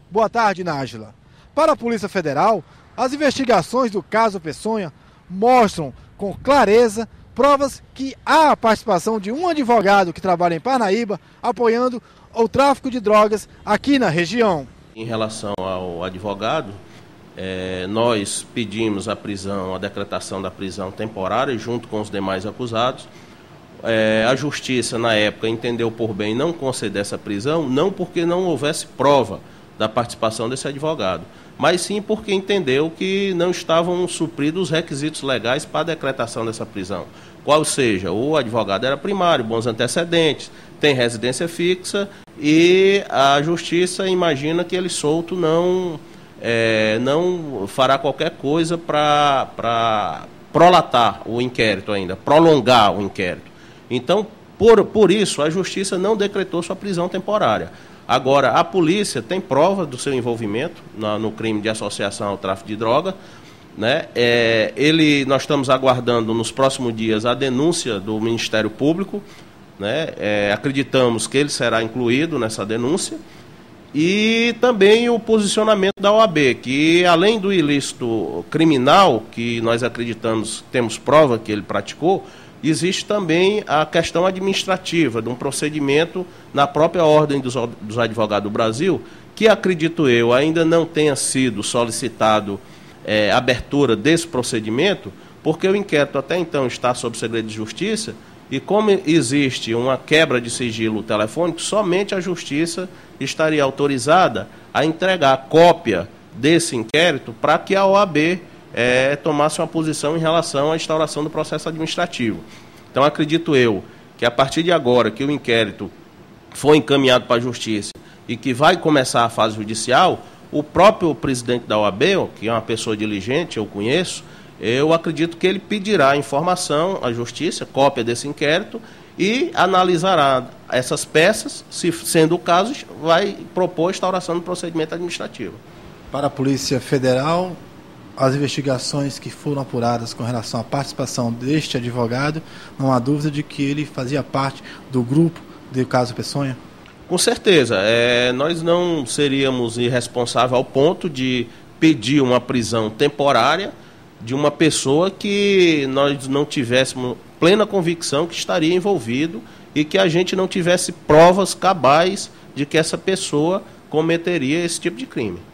Boa tarde, Nájila. Para a Polícia Federal, as investigações do caso Peçonha mostram com clareza provas que há a participação de um advogado que trabalha em Parnaíba apoiando o tráfico de drogas aqui na região. Em relação ao advogado, nós pedimos a prisão, a decretação da prisão temporária junto com os demais acusados. A Justiça, na época, entendeu por bem não conceder essa prisão, não porque não houvesse prova da participação desse advogado, mas sim porque entendeu que não estavam supridos os requisitos legais para a decretação dessa prisão. Qual seja, o advogado era primário, bons antecedentes, tem residência fixa e a Justiça imagina que ele solto não fará qualquer coisa para prolatar o inquérito ainda, prolongar o inquérito. Então, por isso, a Justiça não decretou sua prisão temporária. Agora, a polícia tem prova do seu envolvimento no crime de associação ao tráfico de droga, né? Nós estamos aguardando nos próximos dias a denúncia do Ministério Público, né? Acreditamos que ele será incluído nessa denúncia. E também o posicionamento da OAB, que além do ilícito criminal, que nós acreditamos, temos prova que ele praticou, existe também a questão administrativa, de um procedimento na própria Ordem dos Advogados do Brasil, que acredito eu ainda não tenha sido solicitado abertura desse procedimento, porque o inquérito até então está sob segredo de justiça, e como existe uma quebra de sigilo telefônico, somente a Justiça estaria autorizada a entregar cópia desse inquérito para que a OAB tomasse uma posição em relação à instauração do processo administrativo. Então, acredito eu que a partir de agora que o inquérito foi encaminhado para a Justiça e que vai começar a fase judicial, o próprio presidente da OAB, que é uma pessoa diligente, eu conheço, eu acredito que ele pedirá informação à Justiça, cópia desse inquérito, e analisará essas peças, se sendo o caso, vai propor a instauração do procedimento administrativo. Para a Polícia Federal, as investigações que foram apuradas com relação à participação deste advogado, não há dúvida de que ele fazia parte do grupo do caso Peçonha? Com certeza. Nós não seríamos irresponsáveis ao ponto de pedir uma prisão temporária de uma pessoa que nós não tivéssemos plena convicção que estaria envolvido e que a gente não tivesse provas cabais de que essa pessoa cometeria esse tipo de crime.